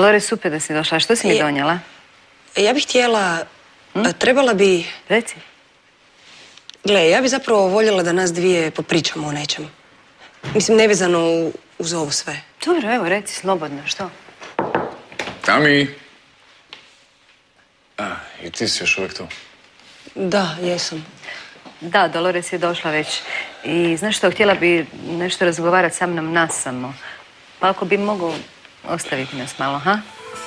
Dolores, super da si došla. Što si mi donijela? Ja bih htjela... Trebala bi... Reci. Gle, ja bih zapravo voljela da nas dvije popričamo o nečem. Mislim, nevezano uz ovo sve. Dobro, evo, reci slobodno, što? Tami! I ti si još uvijek tu? Da, jesam. Da, Dolores je došla već. I znaš što, htjela bi nešto razgovarati sa mnom nas samo. Pa ako bi mogao ostaviti nas malo, ha?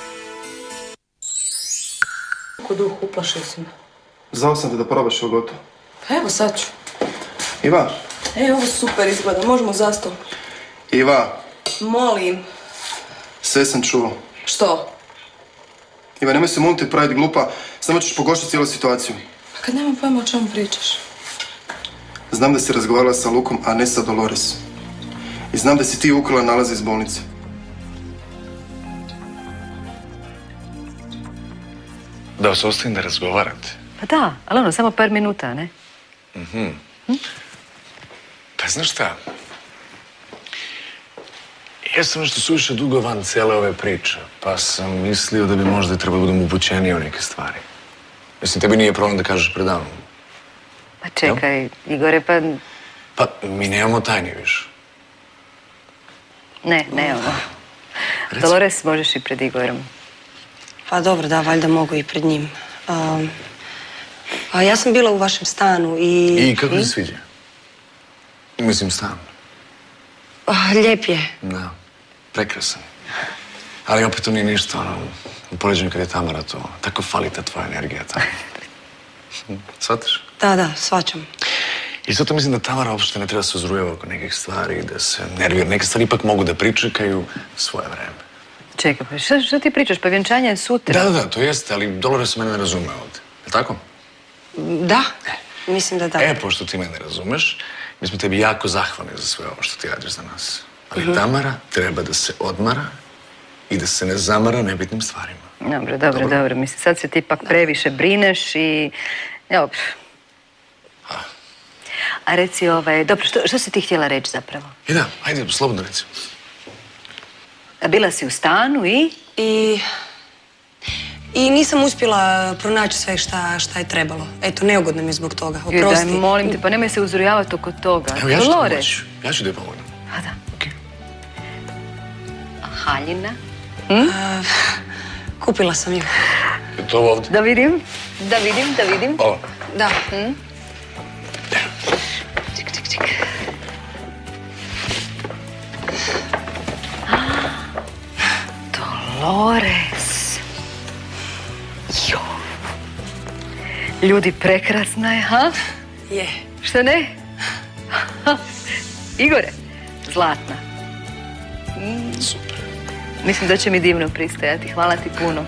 Kako duh, uplašio si me. Znao sam te da probaš ovo gotovo. Pa evo, sad ću. Iva. Ovo super izgleda, možemo za stol. Iva. Molim. Sve sam čuo. Što? Iva, nemoj se molim te praviti glupa, samo ćeš pogoršati cijelu situaciju. Pa kad nemam pojma o čemu pričaš. Znam da si razgovarala sa Lukom, a ne sa Dolores. I znam da si ti ukrala nalaze iz bolnice. Da vas ostavim da razgovarate. Pa da, ali ono, samo par minuta, ne? Pa znaš šta? Ja sam nešto suviše dugo van cijele ove priče, pa sam mislio da bi možda trebalo budem upućeniji o neke stvari. Mislim, tebi nije problem da kažeš predavno. Pa čekaj, Igore, pa... Pa, mi nemamo tajni više. Ne, ovo. Dolores, možeš i pred Igorom. Pa dobro, da, valjda mogu i pred njim. Ja sam bila u vašem stanu i... I kako ti se sviđa? Mislim, stan. Lijep je. Da, prekrasan. Ali opet to nije ništa, ono, u poređenju kad je Tamara to. Tako fali ta tvoja energija tamo. Shvataš? Da, shvaćam. I zato mislim da Tamara uopšte ne treba se uzrujeva oko nekih stvari, da se nervira. Neke stvari ipak mogu da pričekaju svoje vreme. Čekaj, pa što ti pričaš? Pa vjenčanje je sutra. Da, to jeste, ali Dolores mene ne razume ovdje. Je tako? Da, mislim da da. Pošto ti mene razumeš, mi smo tebi jako zahvalni za sve ovo što ti radiš za nas. Ali Tamara treba da se odmara i da se ne zamara nebitnim stvarima. Dobro. Mislim, sad se ti ipak previše brineš i... Evo. A reci, dobro, što si ti htjela reći zapravo? I da, ajde, slobodno reci. Bila si u stanu i... I nisam uspjela pronaći sve šta je trebalo. Eto, neugodno mi je zbog toga. Oprosti. Daj, molim te, pa nemoj se uzrujavati oko toga. Evo, ja ću ti pomoći. Ja ću ti pomoći. A da. Okej. A haljina? Kupila sam ju. Je to ovdje? Da vidim. Ovo. Da. Ček. Dolores. Jo. Ljudi, prekrasna je, ha? Je. Šta ne? Igore, zlatna. Super. Mislim da će mi divno pristajati. Hvala ti puno.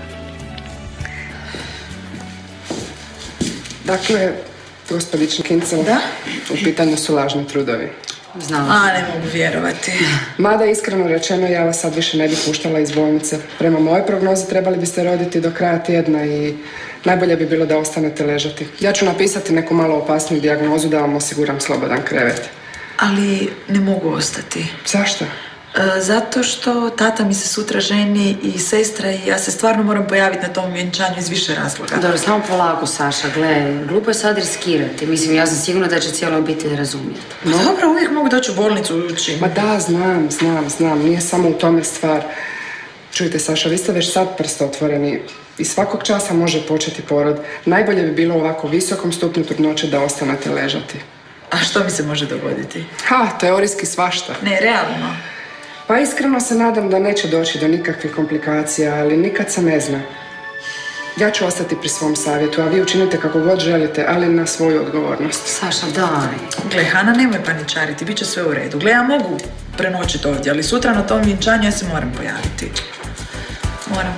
Dakle, gospodična Kincel, da? U pitanju su lažni trudovi. Znam. Ne mogu vjerovati. Mada, iskreno rečeno, ja vas sad više ne bih puštala iz bolnice. Prema mojoj prognozi trebali biste roditi do kraja tjedna i najbolje bi bilo da ostanete ležati. Ja ću napisati neku malo opasniju dijagnozu da vam osiguram slobodan krevet. Ali ne mogu ostati. Zašto? Zato što tata mi se sutra ženi i sestra i ja se stvarno moram pojaviti na tom vjenčanju iz više razloga. Dobro, samo polako, Saša, gle, glupo je sad riskirati. Mislim, ja sam sigurna da će cijela obitelj razumjeti. No, dobro, uvijek mogu doći u bolnicu ući. Ma da, znam, nije samo u tome stvar. Čujte, Saša, vi ste već sad prst otvoreni i svakog časa može početi porod. Najbolje bi bilo u ovako visokom stupnju trudnoće da ostanete ležati. A što mi se može dogoditi? Teorijski svašta. Ne, realno. Pa iskreno se nadam da neće doći do nikakvih komplikacija, ali nikad se ne zna. Ja ću ostati pri svom savjetu, a vi učinite kako god želite, ali na svoju odgovornost. Saša, daj. Gle, Hana, nemoj paničariti, bit će sve u redu. Gle, ja mogu prenoćiti ovdje, ali sutra na tom vjenčanju ja se moram pojaviti. Moram.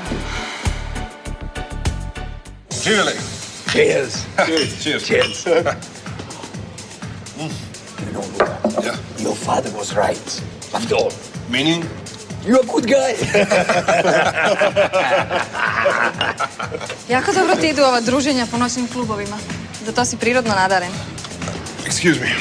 Živjeli! Cheers! Cheers! You know, Luka, your father was right. After all. Meaning? You're a good guy. Jako dobro ti idu ova druženja po noćnim klubovima. Za to si prirodno nadaren. Excuse me.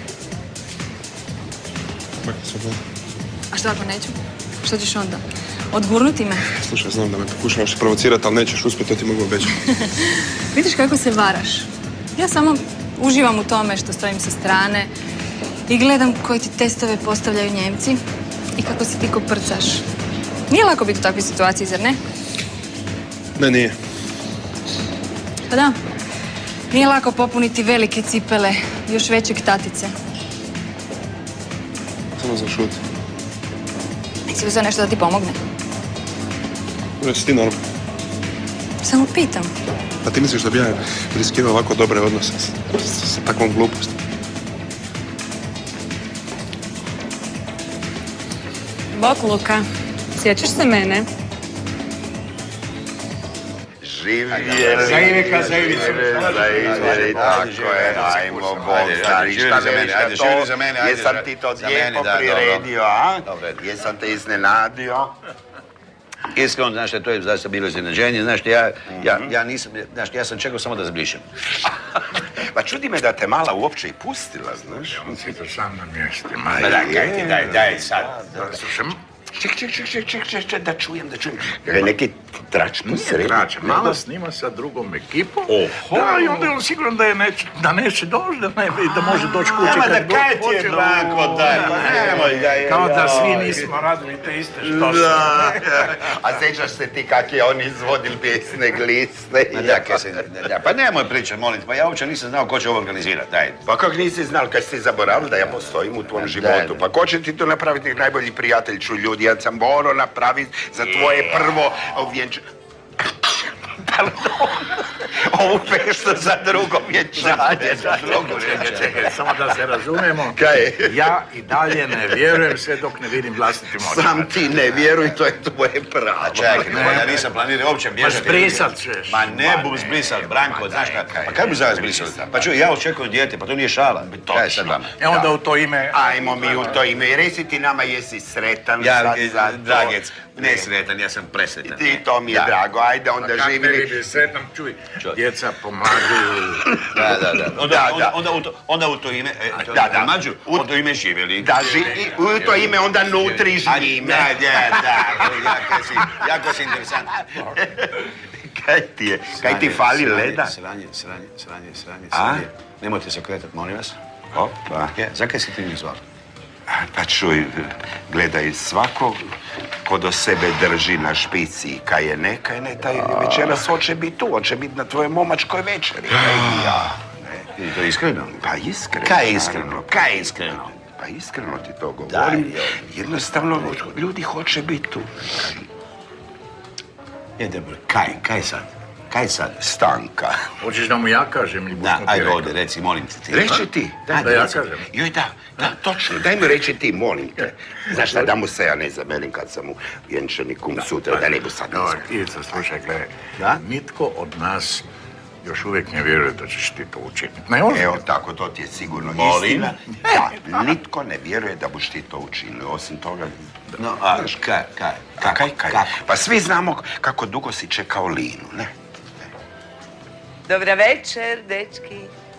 A što ako neću? Što ćeš onda? Odgurnuti me? Slušaj, znam da me pokušavaš provocirati, ali nećeš uspjeti, to ti mogu obećati. Vidiš kako se varaš. Ja samo uživam u tome što stojim sa strane i gledam koji ti testove postavljaju Njemci i kako se ti koprcaš. Nije lako biti u takvoj situaciji, zar ne? Ne, nije. Pa da. Nije lako popuniti velike cipele, još većeg tatice. Samo zašuti. Nisi uzeo nešto da ti pomogne? Jesi ti normalno? Samo pitam. A ti misliš da bi ja riskirao ovako dobre odnose sa takvom glupostom? Bok, Luka. Sjećaš se mene? Živjeli tako je, ajmo Bog, stari, šta veliš na to? Jesam ti to lijepo priredio, a? Jesam te iznenadio? Iskreno, znaš, to je zaista bilo iznenađenje, znaš, ja nisam, znaš, ja sam čekao samo da zblišem. Pa čudi me da te mala uopće i pustila, znaš? On si to sam na mjestu. Ma daj sad. Ček, da čujem. Neki trač posred. Nije trač, malo snima sa drugom ekipom. Da, i onda je on siguran da neće doći, da može doći kući kad god hoće. Kaj ti je Branko, daj, nemoj da je... Kao da svi nismo radili te iste što se. A sjećaš se ti kak je on izvodil pjesne gliste? Pa nemoj pričat, molim te, pa ja uopće nisam znao ko će ovo organizirati, daj. Pa kak nisi znal, kad si zaboravili da ja postojim u tvom životu? Pa ko će ti to napraviti, najbolji prijatelj ću ljudi? Ja sam morao napraviti za tvoje prvo vjenčanje. Pardon, ovu feštu za drugo vjenčanje. Čekaj, samo da se razumemo. Ja i dalje ne vjerujem sve dok ne vidim vlastitim očima. Sam ti ne vjeruj, to je tvoje pravo. Čekaj, ja nisam planirao uopće bježati. Ma zbrisat ćeš. Ma ne bum zbrisat, Branko, znaš kaj? Pa kaj bi za vas zbrisali? Pa čuj, ja očekujem dijete, pa to nije šala. Kaj je sad vama? E onda u to ime... Ajmo mi u to ime. Reci ti nama jesi sretan sad za to. Dragec, ne sretan, ja sam presretan. I to mi je drago, ajde onda živili... Sretnom, čuj, djeca pomlađuju. Onda u to ime, Mađu, u to ime živjeli. Da, u to ime onda nutri živime. Da, jako si interesant. Kaj ti fali leda? Sranje. Nemojte se okretati, molim vas. Opa. Zakaj si ti mi zvali? Pa čuj, gledaj, svako ko do sebe drži na špici kaj je ne, taj večeras hoće biti tu, hoće biti na tvojoj momačkoj večeri. I to iskreno? Pa iskreno. Kaj je iskreno? Pa iskreno ti to govorim. Jednostavno, ljudi hoće biti tu. Je dobro, kaj sad? Kaj sad? Stanka. Hoćeš da mu ja kažem ili Da, ajde ovdje, reci, molim te ti. Reći ti. Da ja kažem. Joj, da, točno. Daj mi reći ti, molim te. Znaš šta, da mu se ja ne zamerim kad sam u vjenčaniku sutra, da ne bu sad izgledao. Ivica, slušaj, gledaj. Nitko od nas još uvijek ne vjeruje da ćeš ti to učiniti. Evo tako, to ti je sigurno istina. Da, nitko ne vjeruje da buš ti to učinio. Osim toga... No, a kaj? Pa svi znamo kako dugo si čekao Linu, ne? Dobra večer, dečki.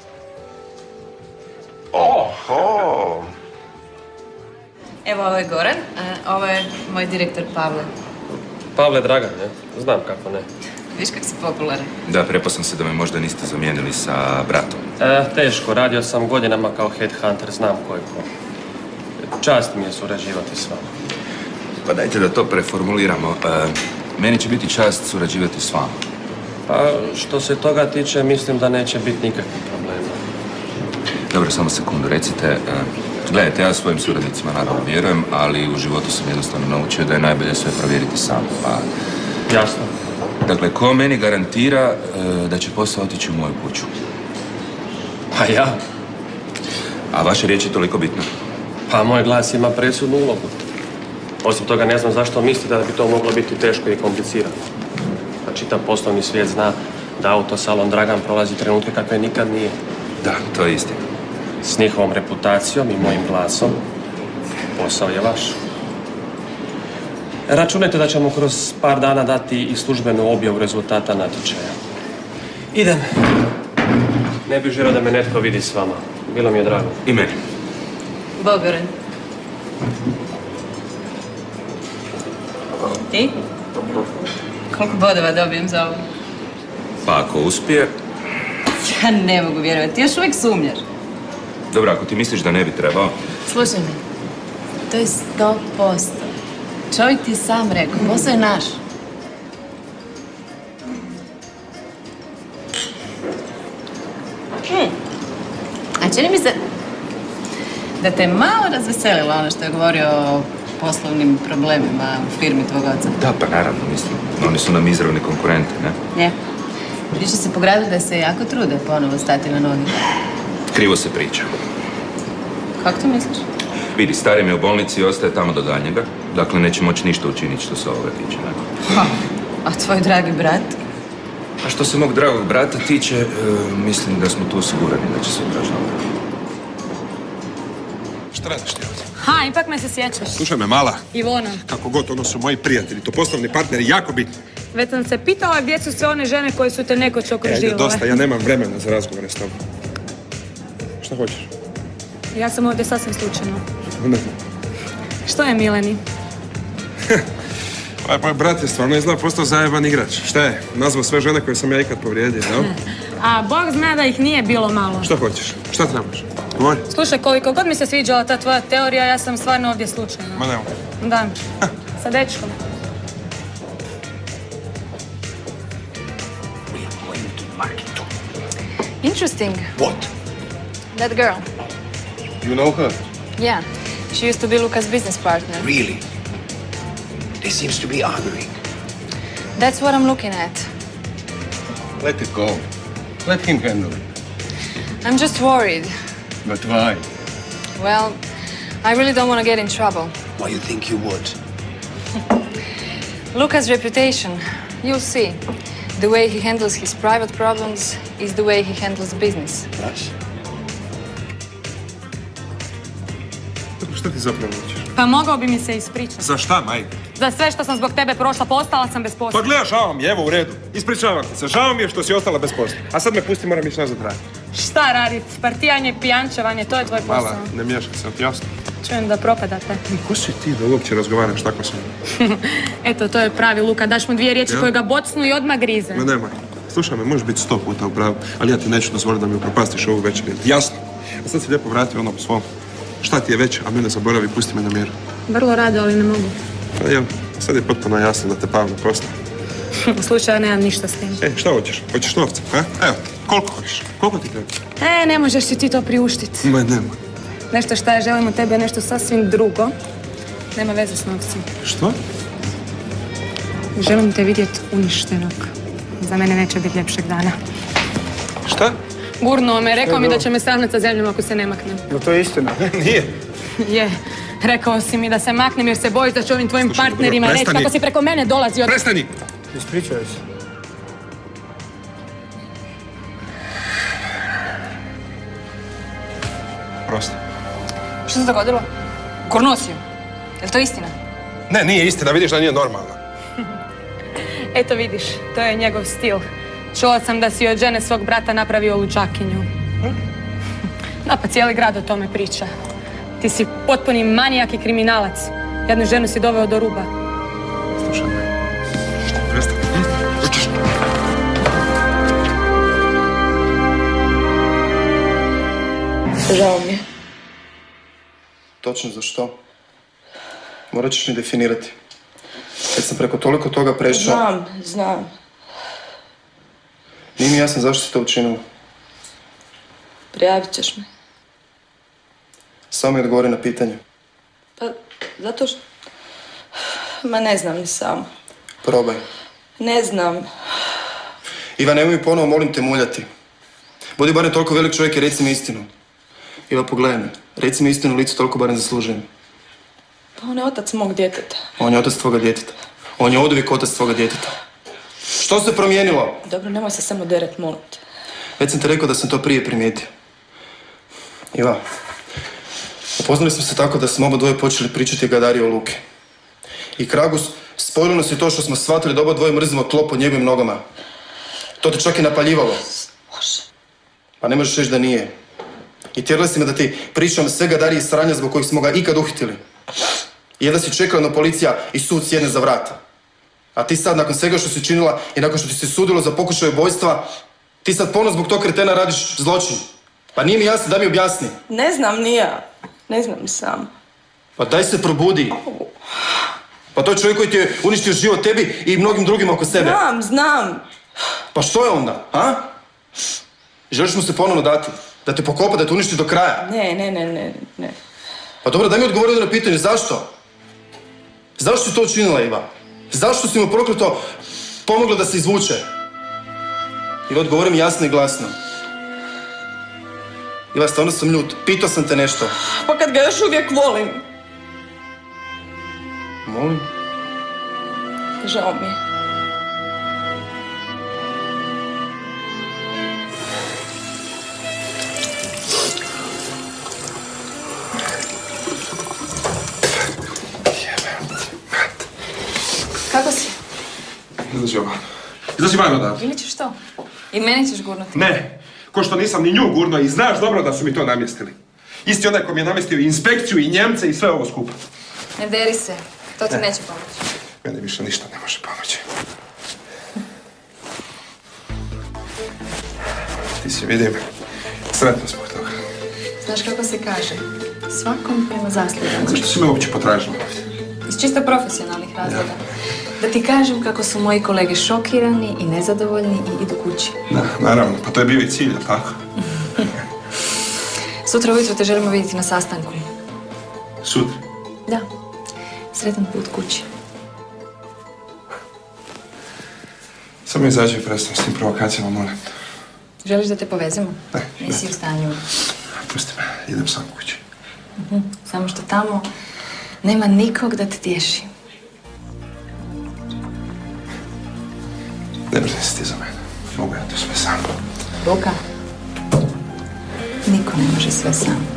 Oho! Evo, ovo je Goran, a ovo je moj direktor Pavle. Pavle Dragan, ne? Znam kako ne. Viš kak si popularan. Da, prepao sam se da me možda niste zamijenili sa bratom. Teško, radio sam godinama kao headhunter, znam ko je ko. Čast mi je surađivati s vama. Pa dajte da to preformuliramo. Meni će biti čast surađivati s vama. Pa, što se toga tiče, mislim da neće biti nikakvih problema. Dobro, samo sekundu, recite. Gledajte, ja svojim suradnicima naravno vjerujem, ali u životu sam jednostavno naučio da je najbolje sve provjeriti sam. Pa... Jasno. Dakle, ko meni garantira da će posao otići u moju kuću? Pa ja. A vaša riječ je toliko bitna? Pa moj glas ima presudnu ulogu. Osim toga, ne znam zašto mislite da bi to moglo biti teško i komplicirano. A čitav poslovni svijet zna da autosalon Dragan prolazi trenutke kakve nikad nije. Da, to je istina. S njihovom reputacijom i mojim glasom, posao je vaš. Računajte da ćemo kroz par dana dati i službenu objavu rezultata natječaja. Idem. Ne bih želio da me netko vidi s vama. Bilo mi je drago. I meni. Bogoran. Ti? Koliko bodova dobijem za ovo? Pa ako uspije... Ja ne mogu vjerovati, ti još uvijek sumnjaš. Dobro, ako ti misliš da ne bi trebao... Slušaj me, to je 100%. Čovjek ti je sam rekao, posao je naš. A čini mi se da te malo razveselilo ono što je govorio o poslovnim problemima u firmi tvog oca. Da, pa naravno, mislim. Oni su nam izravni konkurenti, ne? Ne. Vidiš se po gradu da se jako trude ponovo stati na noge. Krivo se priča. Kako to misliš? Vidi, stari mi je u bolnici i ostaje tamo do daljnjega. Dakle, neće moći ništa učiniti što se ovoga tiče. A tvoj dragi brat? A što se mog dragog brata tiče, mislim da smo tu osigurani da će se odražavati. Šta radiš ti ovdje? Ha, ipak me se sjećaš. Slušaj me, mala. Ivona. Kako god, ono su moji prijatelji, to poslovni partneri, jako bitni. Već sam se pitala gdje su sve one žene koje su te nekoć okruživale. Ajde, dosta, ja nemam vremena za razgovore s tobom. Šta hoćeš? Ja sam ovdje sasvim slučajno. Ne. Što je Mileni? Ovaj moj brat je stvarno izgleda postao zajeban igrač. Šta je? Nazvao sve žene koje sam ja ikad povrijedio, da? A Bog zna da ih nije bilo malo. Šta hoćeš? Šta trebaš? Govori. Slušaj, koliko god mi se sviđala ta tvoja teorija, ja sam stvarno ovdje slučajno. Ma nemo. Da, sa dečkom. Interesting. What? That girl. You know her? Yeah. She used to be Luca's business partner. Really? There seems to be arguing. That's what I'm looking at. Let it go. Let him handle it. I'm just worried. But why? Well, I really don't want to get in trouble. Why you think you would? Luca's reputation. You'll see. The way he handles his private problems is the way he handles business. Yes? Šta ti zapravo hoćeš? Pa mogao bi mi se ispričati. Za šta, majke? Za sve što sam zbog tebe prošla, postala sam bez posla. Pa gledaj, žao mi je, evo u redu. Ispričavam ti se, žao mi je što si ostala bez posla. A sad me pusti, moram ići nazad raditi. Šta radit? Partijanje, pijančevanje, to je tvoj posao. Mala, ne miješaj se, ti jasno? Čujem da propadate. Ko si ti da uopće razgovaraš tako sa mnom? Eto, to je pravi Luka. Daš mu dvije riječi koje ga bocnu i odmah grize. Ma nemoj. Slušaj me, možeš biti 100 puta u pravu, ali ja ti neću dozvoliti da mi upropastiš ovu večer. Jasno? A sad si lijepo vrati ono po svom. Šta ti je već, a mene zaboravi, pusti me na miru. Vrlo rado, ali ne mogu. Pa ja, sad je potpuno jasno da te Pavle posla. U slučaju, nemam ništa s tim. Šta hoćeš? Hoćeš novca, a? Evo, koliko hoćeš? Koliko ti treba? Ne možeš si ti to priuštiti. Ma nemoj. Nešto šta ja želim od tebe je nešto sasvim drugo. Nema veze s novcem. Što? Želim te vidjeti uništenog. Za mene neće biti ljepšeg dana. Šta? Gurnuo me, rekao mi da će me stavljati sa zemljom ako se ne maknem. No to je istina. Nije. Je. Rekao si mi da se maknem jer se bojiš da će ovim tvojim partnerima reći kako si preko mene dolazi od... Prestani! Ispričaj se. Prosti. Što se dogodilo? Kurnosio. Je li to istina? Ne, nije istina, vidiš da nije normalno. Eto vidiš, to je njegov stil. Čula sam da si od žene svog brata napravio luđakinju. Da, pa cijeli grad o tome priča. Ti si potpuni manijak i kriminalac. Jednu ženu si doveo do ruba. Slušaj me. Prestani. Žao mi je. Točno za što? Morat ćeš mi definirati. Kad sam preko toliko toga prešao... Znam. Nije mi jasno zašto si to učinila. Prijavit ćeš me. Samo mi odgovori na pitanje. Pa, zato što... Ma ne znam ni sama. Probaj. Ne znam. Iva, nemoj mi ponovo, molim te, muljati. Budi barem toliko velik čovjek i reci mi istinu. Iva, pogledaj me. Reci mi istinu u licu, toliko barem zaslužujem. Pa on je otac mog djeteta. On je otac tvoga djeteta. On je oduvijek otac tvoga djeteta. Što se promijenilo? Dobro, nemoj se samo deret, molim te. Već sam ti rekao da sam to prije primijetio. Iva, upoznali smo se tako da smo oba dvoje počeli pričati o Gadari o Luke. I Kragus, spojilo nas je to što smo shvatili da oba dvoje mrzimo tlo pod njegovim nogama. To te čak i napaljivalo. Može. Pa ne možeš reći da nije. I tjerali si me da ti pričam sve Gadari i sranja zbog kojih smo ga ikad uhitili. I jedva si čekala na policija i sud sjedne za vrata. A ti sad, nakon svega što si činila i nakon što ti se sudilo za pokušaj ubojstva, ti sad ponovno zbog tog kretena radiš zločin. Pa nije mi jasno, daj mi objasni. Ne znam, ni ja. Ne znam sam. Pa daj se probudi. Pa to je čovjek koji ti je uništio život tebi i mnogim drugim oko sebe. Znam. Pa što je onda, a? Želiš mu se ponovno dati? Da te pokopa, da te uništi do kraja? Ne. Pa dobro, daj mi odgovori na pitanje, zašto? Zašto si to učinila, Iva? Zašto si mu prokleto pomogla da se izvuče? Iva, odgovori mi jasno i glasno. Iva, stvarno sam ljut. Pitao sam te nešto. Pa kad ga još uvijek volim. Molim? Žao mi je. Kako si? Izađi van odavde. Ili ćeš to? I meni ćeš gurnuti? Ne, ko što nisam ni nju gurno i znaš dobro da su mi to namjestili. Isti onaj ko mi je namjestio inspekciju i Njemce i sve ovo skupa. Ne deri se, to ti neće pomoći. Meni više ništa ne može pomoći. Ti si vidim, sretno zbog toga. Znaš kako se kaže? Svakom prema zaslugama. Zašto si me uopće potražila ovdje? Iz čisto profesionalnih razloga. Da ti kažem kako su moji kolege šokirani i nezadovoljni i idu kući. Da, naravno, pa to je bio i cilj, tako? Sutra ujutro te želimo vidjeti na sastanku. Sutra? Da. Sretan put kući. Samo izađi i prestani s tim provokacijama, molim. Želiš da te povezemo? Ne. Nisi u stanju. Pusti me, idem sam kući. Samo što tamo nema nikog da te tješi. Ne brini se ti za mene. Mogu ja to sve sam. Luka, niko ne može sve sam.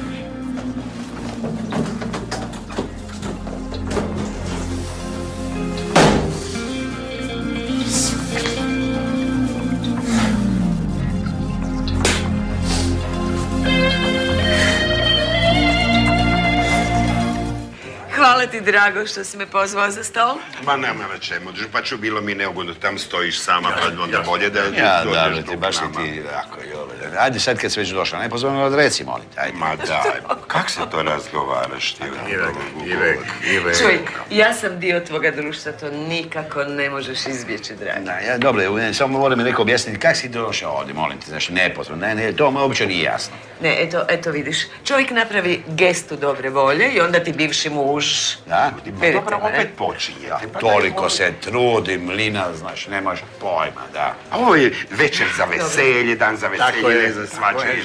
Hvala ti, drago, što si me pozvao za stol. Ma nema na čemu, pa ću bilo mi neugodno, tam stojiš sama, pa onda bolje da dođeš da, ti baš ti, ako jole. Ajde sad kad si već došla, ne pozvano odreci, molim te, ajde. Ma daj, kak se to razgovaraš ti? Ivek. Čuj, ja sam dio tvoga društva, to nikako ne možeš izbjeći, dragi. Dobro, samo mora mi neko objasniti kak si došao ovdje, molim te, znači nepozvano, ne, to me uopće nije jasno. Ne, eto vidiš, čovjek napravi gestu dobre volje i onda ti bivši muž... Da? Dobro, opet počinje. Toliko se trudim, Lina, znaš, nemaš pojma, da. A ovo je večer za veselje, dan za veselje, ne za svačaj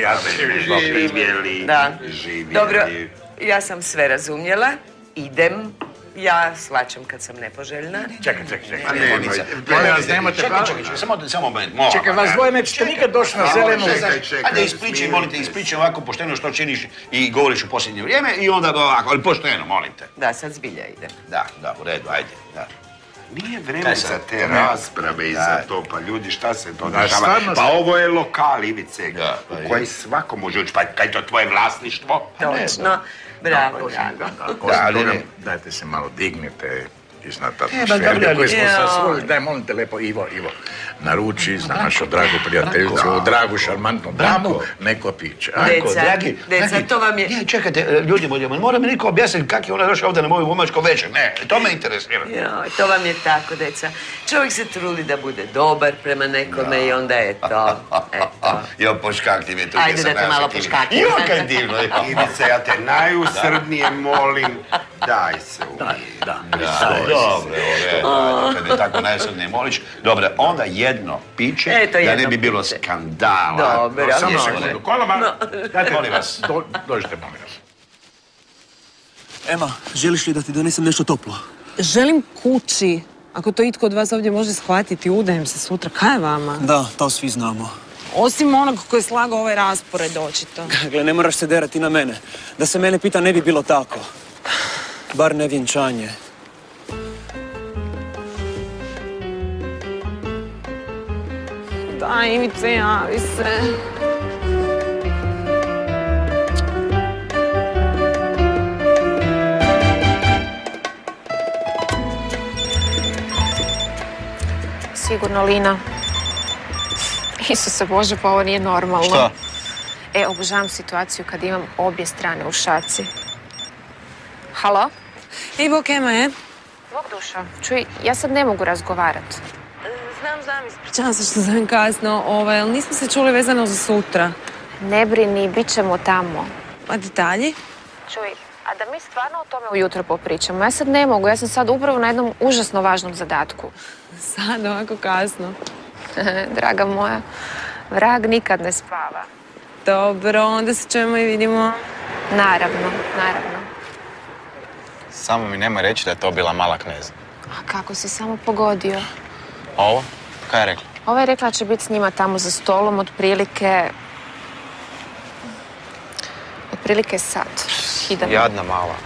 živjeli. Da, dobro, ja sam sve razumjela, idem. Ja shvaćam kad sam nepoželjna. Čekaj. Molim vas, nemate pravo. Čekaj, samo moment, molim. Čekaj, vas dvoje nećete nikad doći na zelenu. Ajde, ispričaj, molim te, ispričaj ovako pošteno što činiš i govoriš u posljednje vrijeme i onda ovako, ali pošteno, molim te. Da, sad zbilja idem. Da, u redu, ajde, da. Nije vreme za te rasprave i za to, pa ljudi, šta se to dešava? Pa ovo je lokal, Ivice, u koji svako može ući, pa kaj je to tvoje vlasništvo? Točno, bravo, Drago. Dajte se malo dignite iznad atmosfere koju smo sasvojili. Daj, molim te lepo, Ivo, naruči za našu dragu prijateljicu, dragu šarmantnu damu, neko piće. Deca, to vam je... Ne, čekajte, ljudi moji, mora mi niko objasniti kak je ona došla ovdje na moju umačku večer. Ne, to me interesira. To vam je tako, deca. Čovjek se trudi da bude dobar prema nekome i onda je to, Jo, poškakti mi tu. Ajde da te malo poškakti. Jo, kaj divno. Ivice, ja te najusrdnije molim, daj se umije. Dobro, kad je tako najsrednije moliš. Dobro, onda jedno piće, da ne bi bilo skandala. Dobro, samo sekundu. Koloma, molim vas. Dođite, molim vas. Ema, želiš li da ti donesem nešto toplo? Želim kući. Ako to itko od vas ovdje može shvatiti, udajem se sutra. Kaj je vama? Da, to svi znamo. Osim onog koji je slagao ovaj raspored, očito. Gle, ne moraš se derati na mene. Da se mene pita, ne bi bilo tako. Bar ne vjenčanje. Daj, Ivice, javi se. sigurno Lina. Isuse Bože, pa ovo nije normalno. Šta? Obožavam situaciju kad imam obje strane u šaci. Halo? Ej, Bog, Ema, je? Bog duša, čuj, ja sad ne mogu razgovarat. Znam, ispričavam se što zovem kasno, ali nismo se čuli vezano za sutra. Ne brini, bit ćemo tamo. A detalji? Čuj, a da mi stvarno o tome ujutro popričamo. Ja sad ne mogu, ja sam sad upravo na jednom užasno važnom zadatku. Sad, ovako kasno. Draga moja, vrag nikad ne spava. Dobro, onda se čujemo i vidimo. Naravno. Samo mi nemoj reći da je to bila mala kneza. A kako si samo pogodio? Ovo? Kaj je rekla? Ova je rekla da će biti s njima tamo za stolom otprilike sat. Idemo. Jadna mala.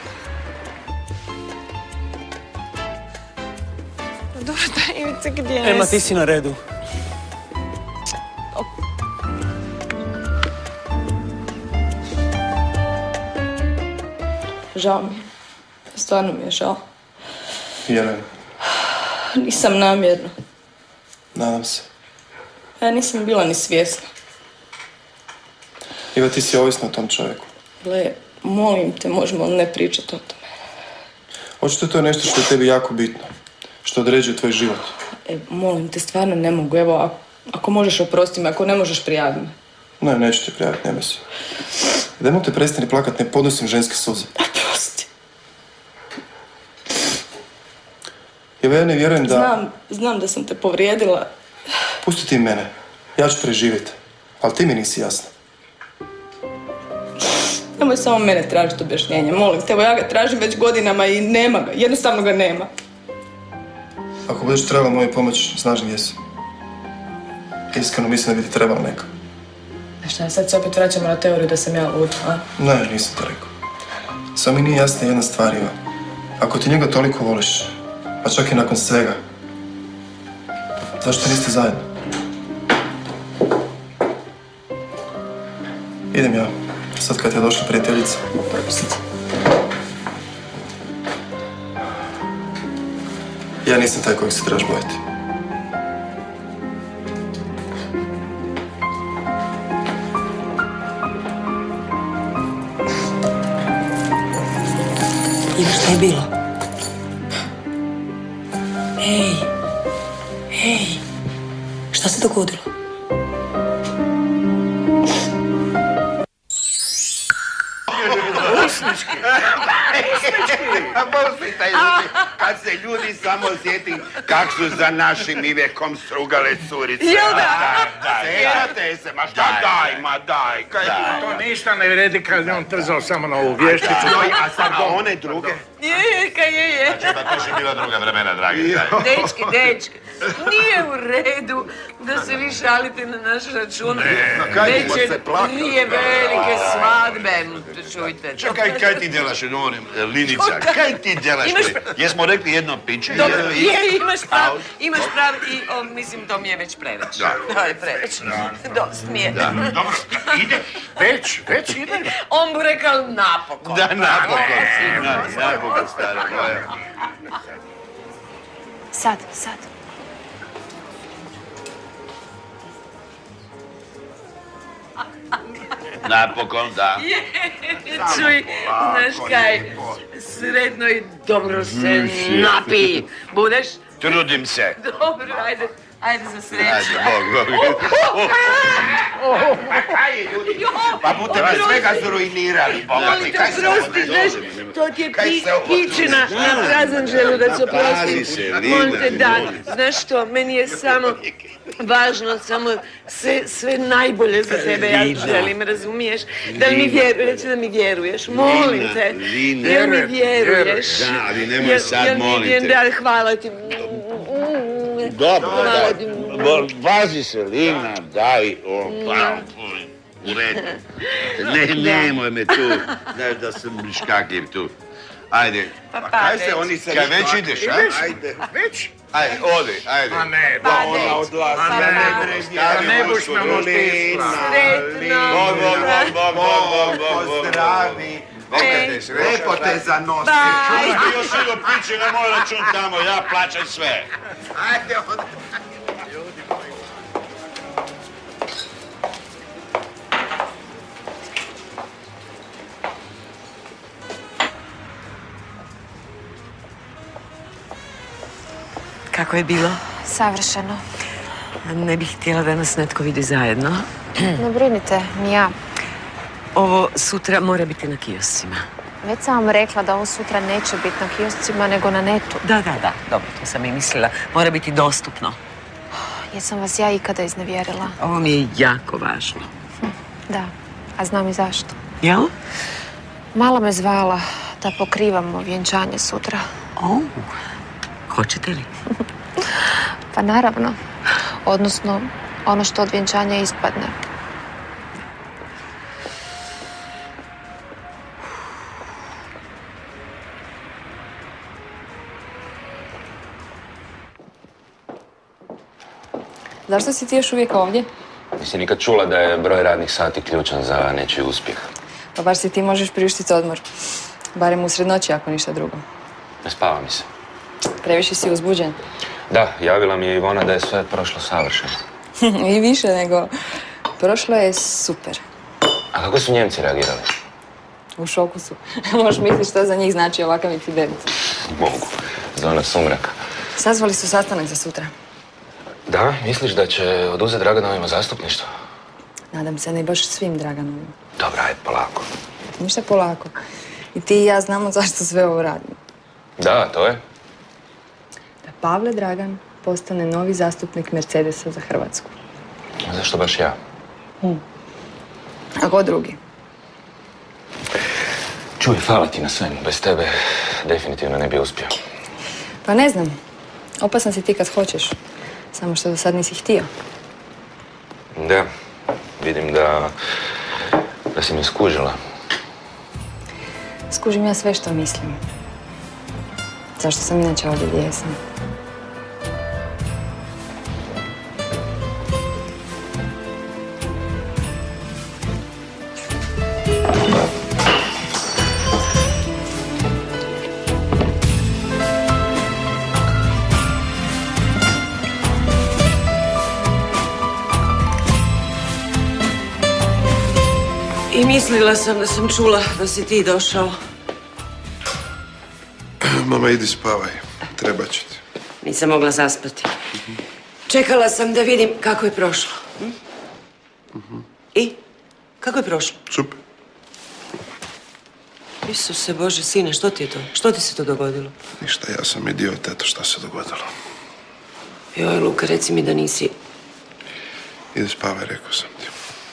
Dobro, daj Ivice, gdje je? Ema, ti si na redu. Žao mi je. Stvarno mi je žao. Jelena. Nisam namjerno. Nadam se. Ja nisam bila ni svjesna. Iva, ti si ovisna o tom čovjeku. Gle, molim te, možemo li ne pričati o tome? Očito to je nešto što je tebi jako bitno. Što određuje tvoj život. Molim te, stvarno ne mogu. Evo, ako možeš oprosti me, ako ne možeš prijavi me. Ne, neću te prijaviti, nemoj se. Dajmo te prestani plakat, ne podnosim ženske suze. Oprosti. Evo, ja ne vjerujem da... Znam da sam te povrijedila. Pusti ti mene. Ja ću preživjeti. Ali ti mi nisi jasna. Nemoj samo mene tražiti objašnjenje, molim te. Evo, ja ga tražim već godinama i nema ga. Jednostavno ga nema. Ako budeš trebala moju pomoć, znaš gdje si. Iskreno mislim da bi ti trebala neka. Šta, sad se opet vraćamo na teoriju da sam ja lud, a? Ne, nisam to rekao. Samo mi nije jasna jedna stvar, Iva. Ako ti njega toliko voliš, pa čak i nakon svega, zašto niste zajedno? Idem ja, sad kad je došla prijateljica. Oprosti. Ja nisam taj kojeg se trebaš bojati. Iva, šta je bilo? Hej, šta se dogodilo? Usnički. Poslijte ljudi, kad se ljudi samo sjeti kak su za našim Ivekom strugale curice. Jel da? Sjećate se, ma šta daj, ma daj. To ništa ne vredi kad je on trzao samo na ovu vješticu. A sad one druge? Je. Znači, pa to su bila druga vremena, dragi. Dečki, nije u redu da se vi šalite na naš račun. Neće dvije velike svadbe, čujte. Čekaj, kaj ti delaš, Linica? Kaj ti delaš? Jesmo rekli jedno piće? Imaš prav i mislim to mi je već preveć. To je preveć. Dost mi je. Dobro, ide. Već ide. On bu rekao napokon. Da, napokon, stara moja. Sad. Napokon, da. Čuj, znaš kaj, sretno i dobro se napij. Budeš? Trudim se. Dobro, ajde za sreću. Ajde, Bog. Kaj je ljudi? Pa budete me svega zrujnirali, bogati. Kaj se oprosti, znaš, to ti je pičina na prazan želudac, oprosti. Molim te, da, znaš što, meni je samo važno, samo sve najbolje za tebe ja želim, razumiješ? Da li mi vjeruješ, da mi vjeruješ, molim te. Jel mi vjeruješ? Da, ali nemoj sad, molim te. Da, hvala ti. Dobro, vazi se, Lina, daj, u redu. Nemoj me tu, znaš da sam škakljiv tu. Ajde. Pa kaj se oni se... Kaj već ideš, a? Ajde. Već? Ajde, odi, ajde. A ne, da ona odlazi. A ne buš me možda Sretno. Pozdravi. Lepo te zanosi. Čuj, još jedno piće na moj račun tamo, ja plaćam sve. Ajde, onda. Kako je bilo? Savršeno. Ne bih htjela da nas netko vidi zajedno. Ne brinite, ni ja. Ovo sutra mora biti na kioscima. Već sam vam rekla da ovo sutra neće biti na kioscima, nego na netu. Da. Dobro, to sam i mislila. Mora biti dostupno. Jesam vas ja ikada iznevjerila? Ovo mi je jako važno. Da, a znam i zašto. Jel? Mala me zvala da pokrivamo vjenčanje sutra. Hoćete li? Pa naravno. Odnosno, ono što od vjenčanja ispadne. Zašto si ti još uvijek ovdje? Jesi nikad čula da je broj radnih sati ključan za nečiji uspjeh? Pa baš si ti možeš priuštiti odmor. Barem usred noći, ako ništa drugo. Ne spava mi se. Previše si uzbuđen. Da, javila mi je Ivona da je sve prošlo savršeno. I više nego. Prošlo je super. A kako su Njemci reagirali? U šoku su. Možeš misliti što za njih znači ovakav incident. Mogu. Zona sumraka. Sazvali su sastanak za sutra. Da? Misliš da će oduzeti Draganovima zastupništvo? Nadam se, ne baš svim Draganovima. Dobro, ajde, polako. Ništa polako. I ti i ja znamo zašto sve ovo radimo. Da, to je. Da Pavle Dragan postane novi zastupnik Mercedesa za Hrvatsku. A zašto baš ja? A ko drugi? Čuj, hvala ti na svemu. Bez tebe definitivno ne bi uspio. Pa ne znam. Opasan si ti kad hoćeš. Samo što do sad nisi htio. Da, vidim da si me skužila. Skužim ja sve što mislim. Zašto sam inače ovdje gdje jesam? I mislila sam da sam čula da si ti došao. Mama, idi spavaj. Treba će ti. Nisam mogla zaspati. Čekala sam da vidim kako je prošlo. I? Kako je prošlo? Super. Isuse Bože, sine, što ti je to? Što ti se to dogodilo? Ništa, ja sam idiot, eto šta se dogodilo. Joj, Luka, reci mi da nisi... Idi spavaj, rekao sam ti.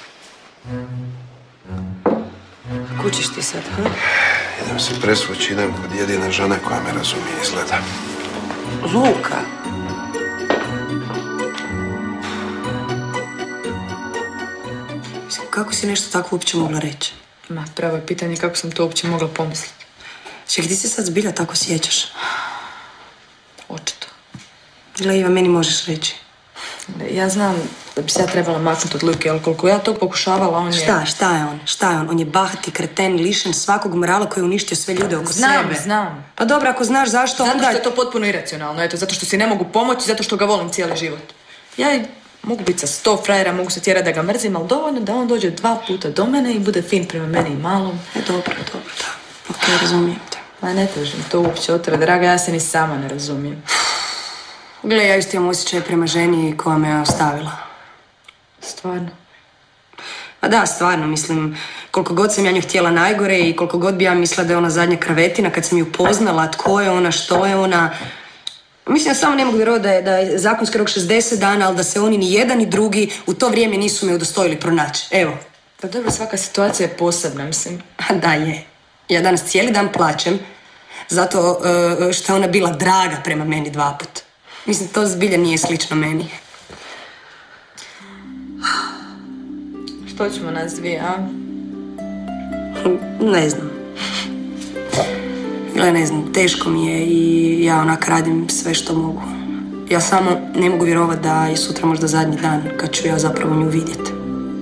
Kud ćeš ti sad, ha? Idem se presvući, idem kod jedine žene koja me razumije, izgleda. Luka! Kako si nešto tako uopće mogla reći? Ma, pravo je pitanje kako sam to uopće mogla pomisliti. Ček, ti se sad zbilja tako sjećaš? Očito. Gle, Iva, meni možeš reći. Ja znam da bi se ja trebala maknuti od Luke, ali koliko ja to pokušavala, on je... Šta je on? Šta je on? On je bahati, kreten, lišen svakog morala koji je uništio sve ljude oko sebe. Znam. Pa dobro, ako znaš zašto, onda... Zato što je to potpuno iracionalno, eto, zato što si ne mogu pomoći, zato što ga volim cijeli život. Ja mogu biti sa 100 frajera, mogu se tjerati da ga mrzim, ali dovoljno da on dođe 2 puta do mene i bude fin prema meni i malom. Dobro, da. Ok, razumijem te. Ma ne tražim to uopće od tebe, draga, ja se ni sama ne razumijem. Gle, ja isto imam osjećaj prema ženi koja me ostavila. Stvarno? Pa da, stvarno, mislim, koliko god sam ja nju htjela najgore i koliko god bi ja mislila da je ona zadnja kravetina, kad sam ju poznala, tko je ona, što je ona... Mislim, ja samo ne mogu vjerovati da je zakonski rok 60 dana, ali da se oni ni jedan ni drugi u to vrijeme nisu me udostojili pronaći. Evo. Pa dobro, svaka situacija je posebna, mislim. Da, je. Ja danas cijeli dan plačem zato što je ona bila draga prema meni 2 puta. Mislim, to zbilja nije slično meni. Što ćemo nas dvije, a? Ne znam. Gle, ne znam, teško mi je i ja onak radim sve što mogu. Ja samo ne mogu vjerovati da je sutra možda zadnji dan kad ću ja zapravo nju vidjeti.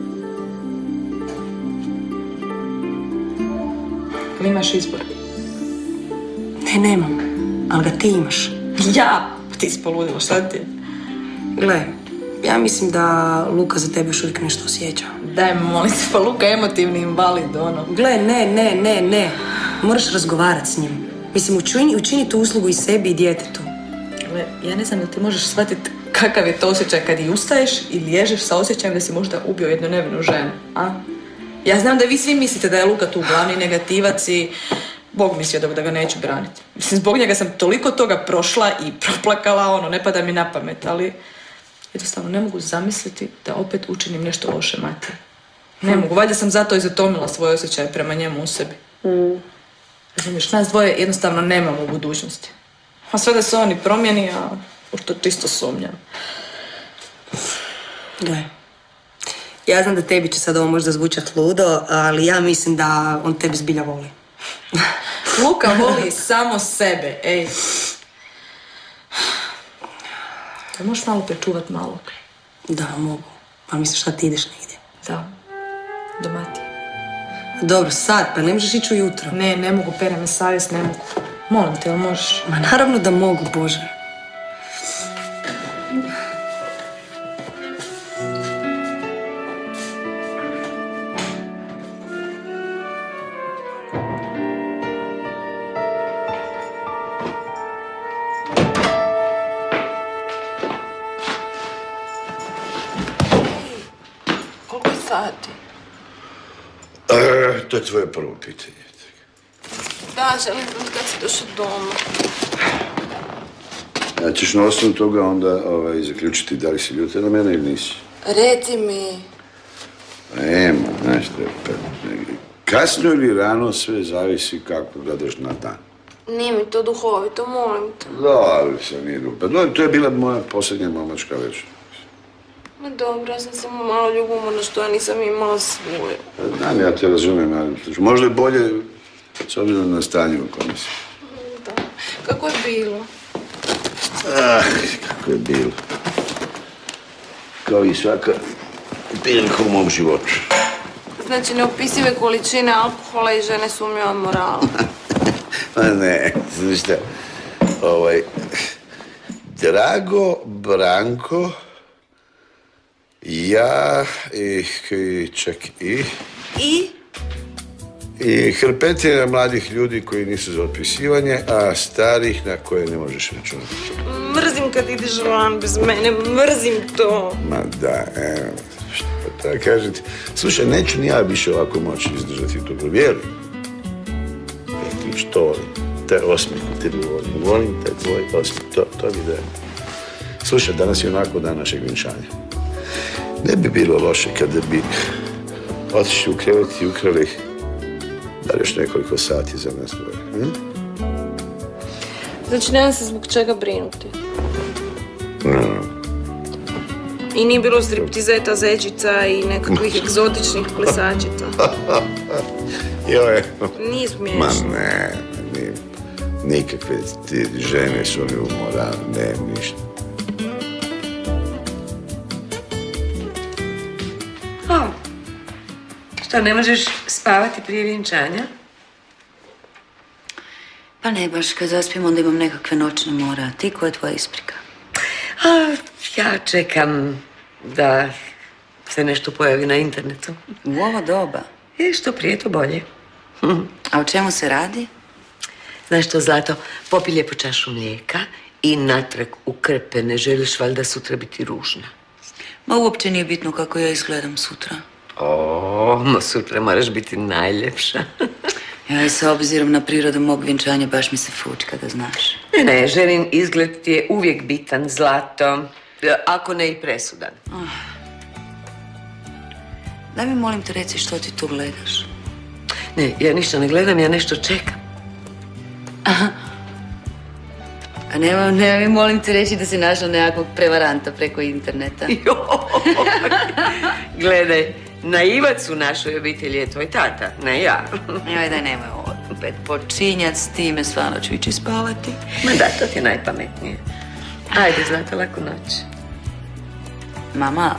Ali imaš izbor? Ne, nemam. Ali ga ti imaš. Ja? Ti si poludila, šta ti je? Gle, ja mislim da Luka za tebe još uvijek nešto osjeća. Daj, molim se, pa Luka je emotivni invalid, ono. Gle, ne. Moraš razgovarati s njim. Mislim, učini tu uslugu i sebi i djetetu. Gle, ja ne znam da ti možeš shvatiti kakav je to osjećaj kad i ustaješ i liježeš sa osjećajem da si možda ubio jednu nevinu ženu, a? Ja znam da vi svi mislite da je Luka tu glavni negativac i Bog mislio da ga neću braniti. Mislim, zbog njega sam toliko toga prošla i proplakala, ne pada mi na pamet, ali jednostavno ne mogu zamisliti da opet učinim nešto loše Mati. Ne mogu, valjda sam zato i zatomila svoje osjećaje prema njemu u sebi. Razumiješ, nas dvoje jednostavno nemamo u budućnosti. A sve da se oni promijeni, a u što čisto sumnjam. Gle, ja znam da tebi će sad ovo možda zvučat ludo, ali ja mislim da on tebi zbilja voli. Luka voli samo sebe, ej. Da možeš malo prečuvat malog? Da, mogu. Ali misliš da ti ideš negdje? Da. Do Mati. Dobro, sad, pa ne možeš ići ujutro. Ne mogu, pere me savjest, ne mogu. Molim te, ali možeš? Ma naravno da mogu, Bože. Koliko je sati? To je tvoje prvo pitanje. Da, želim znati kad si došao doma. Ja ćeš na osnovu toga onda zaključiti da li si ljuta na mene ili nisi. Reci mi. Znaš te, kasno ili rano sve zavisi kako gledaš na dan. Nije mi to duhovito, molim te. Da, ali se nije dupa. To je bila moja posljednja mamačka večer. Ma dobro, ja sam samo malo ljubomorna što ja nisam imala svoje. Znam, ja te razumijem, ali možda je bolje s obzirom na stanje u kome si. Da. Kako je bilo? Kako je bilo. Kao i svaka prilika u mom životu. Znači, neopisive količine alkohola i žene sumnjava morala. Ma ne, znaš šta, Drago, Branko, ja i čak i... I hrpetina mladih ljudi koji nisu za otpisivanje, a starih na koje ne možeš računati. Mrzim kad ideš van bez mene, mrzim to. Ma da, evo, šta pa da kažete. Slušaj, neću ni ja više ovako moći izdržati to, vjeruj. Ti što volim, taj osmijeh u tebi volim taj tvoj osmijeh, to mi da je. Slušaj, danas je onako dan našeg vjenčanja. Ne bi bilo loše kada bi otišli u krevet i ukrali bar još nekoliko sati za nas dvoje. Znači, nemam se zbog čega brinuti. No. I nije bilo striptizeta, zeđica i nekakvih egzotičnih plesačica. Joj. Nije smiješno. Ma ne, nikakve ti žene su mi umora, ne, ništa. Što, ne možeš spavati prije vjenčanja? Pa ne baš, kad zaspijem onda imam nekakve noćne more, a ti koja je tvoja isprika? Ja čekam da se nešto pojavi na internetu. U ovo doba? Što prije, to bolje. A o čemu se radi? Znaš što, Zlato, popi lijepo čašu mlijeka i natrag u krpe, ne želiš valjda sutra biti ružna. Ma uopće nije bitno kako ja izgledam sutra. Ma sutra moraš biti najljepša. Ja i s obzirom na prirodu mog vjenčanja baš mi se fučka, da znaš. Ne, ženin izgled ti je uvijek bitan, Zlato. Ako ne i presudan. Daj mi, molim te, reci što ti tu gledaš. Ne, ja ništa ne gledam, ja nešto čekam. A nema mi, molim te, reći da si našla nekakvog prevaranta preko interneta. Gledaj, naivac u našoj obitelji je tvoj tata, ne ja. Joj, daj, nemoj opet počinjat s time, stvarno ću ići spavati. Ma da, to ti je najpametnije. Ajde, Zlata, laku noć. Mama,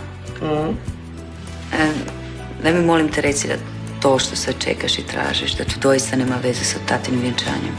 daj mi, molim te, reci da to što sad čekaš i tražiš, da to doista nema veze sa tatinim vjenčanjem.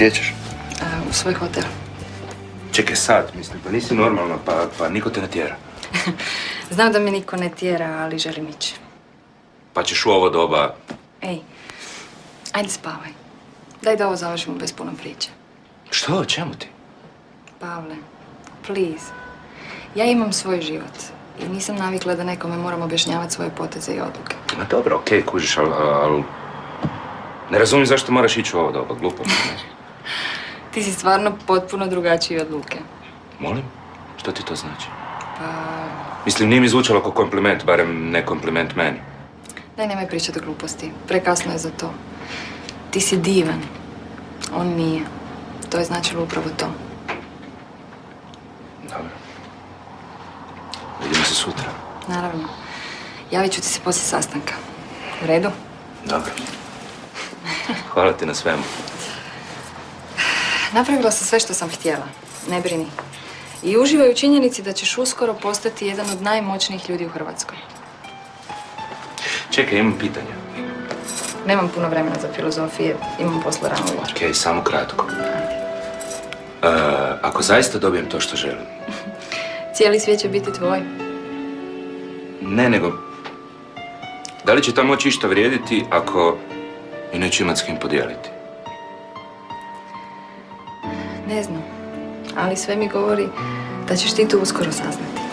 Gdje ćeš? U svoj hotel. Čekaj sad, mislim, pa nisi normalna, pa niko te ne tjera. Znam da me niko ne tjera, ali želim ići. Pa ćeš u ovo doba... Ej, ajde spavaj. Daj da ovo završimo bez puno priče. Što? O čemu ti? Pavle, please. Ja imam svoj život i nisam navikla da nekome moram objašnjavati svoje poteze i odluke. Ma dobro, okej, kužiš, ali... Ne razumijem zašto moraš ići u ovo doba, glupo. Ti si stvarno potpuno drugačiji od Luke. Molim? Što ti to znači? Pa... Mislim, nije mi zvučalo kao kompliment, barem ne kompliment meni. Daj, nemoj pričati gluposti. Prekasno je za to. Ti si divan. On nije. To je značilo upravo to. Dobro. Vidimo se sutra. Naravno. Javit ću ti se poslije sastanka. U redu? Dobro. Hvala ti na svemu. Napravila sam sve što sam htjela. Ne brini. I uživaj u činjenici da ćeš uskoro postati jedan od najmoćnijih ljudi u Hrvatskoj. Čekaj, imam pitanje. Nemam puno vremena za filozofije. Imam posla rano uvečer. Okej, samo kratko. Ako zaista dobijem to što želim... Cijeli svijet će biti tvoj. Ne, nego... Da li će ta moć išta vrijediti ako i neću imat s kim podijeliti? Ne znam. Ali sve mi govori da ćeš ti to uskoro saznati.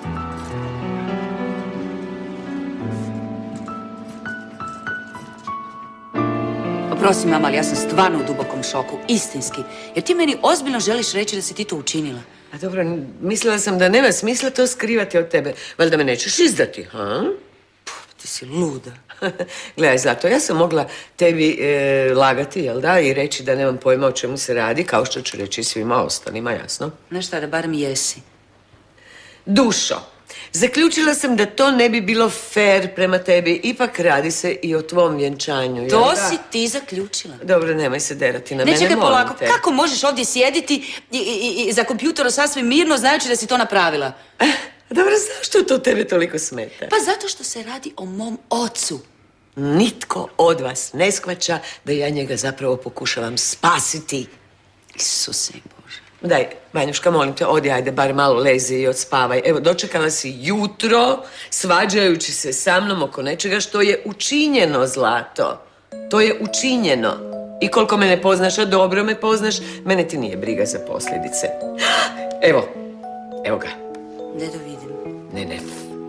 Oprosti, mama, ali ja sam stvarno u dubokom šoku. Istinski. Jer ti meni ozbiljno želiš reći da si ti to učinila. A dobro, mislila sam da nema smisla to skrivati od tebe. Valjda me nećeš izdati, ha? Ti si luda. Gledaj, Zlato, ja sam mogla tebi lagati, jel da? I reći da nemam pojma o čemu se radi, kao što ću reći svima ostalima, jasno? Znaš šta, da barem jesi. Dušo, zaključila sam da to ne bi bilo fair prema tebi. Ipak radi se i o tvom vjenčanju, jel da? To si ti zaključila. Dobro, nemoj se derati na mene, Ne, čekaj molim polako, te. kako možeš ovdje sjediti i za kompjuterom sasvim mirno znajući da si to napravila? Dobro, zašto to tebe toliko smeta? Pa zato što se radi o mom ocu. Nitko od vas ne shvaća da ja njega zapravo pokušavam spasiti. Isuse Bože. Daj, Vanjuška, molim te, odi, ajde, bar malo lezi i odspavaj. Evo, dočekala si jutro, svađajući se sa mnom oko nečega što je učinjeno, Zlato. To je učinjeno. I koliko me ne poznaš, a dobro me poznaš, mene ti nije briga za posljedice. Evo ga. Ne da vidim. Ne.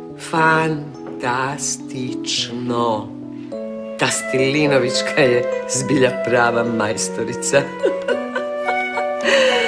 Fantastično. Ta Stilinovićka je zbilja prava majstorica.